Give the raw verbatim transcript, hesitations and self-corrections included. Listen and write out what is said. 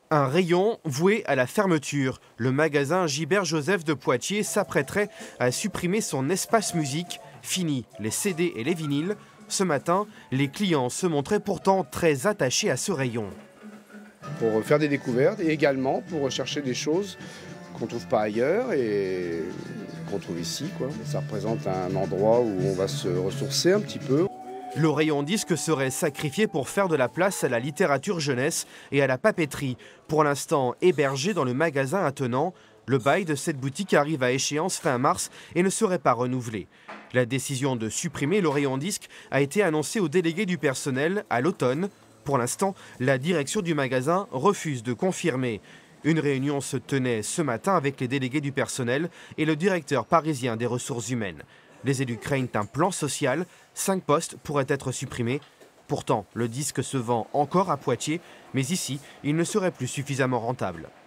Un rayon voué à la fermeture. Le magasin Gilbert Joseph de Poitiers s'apprêterait à supprimer son espace musique. Fini les C D et les vinyles. Ce matin, les clients se montraient pourtant très attachés à ce rayon. Pour faire des découvertes et également pour rechercher des choses qu'on ne trouve pas ailleurs et qu'on trouve ici, quoi. Ça représente un endroit où on va se ressourcer un petit peu. Le rayon disque serait sacrifié pour faire de la place à la littérature jeunesse et à la papeterie. Pour l'instant hébergé dans le magasin attenant, le bail de cette boutique arrive à échéance fin mars et ne serait pas renouvelé. La décision de supprimer le rayon disque a été annoncée aux délégués du personnel à l'automne. Pour l'instant, la direction du magasin refuse de confirmer. Une réunion se tenait ce matin avec les délégués du personnel et le directeur parisien des ressources humaines. Les élus craignent un plan social. Cinq postes pourraient être supprimés. Pourtant, le disque se vend encore à Poitiers, mais ici, il ne serait plus suffisamment rentable.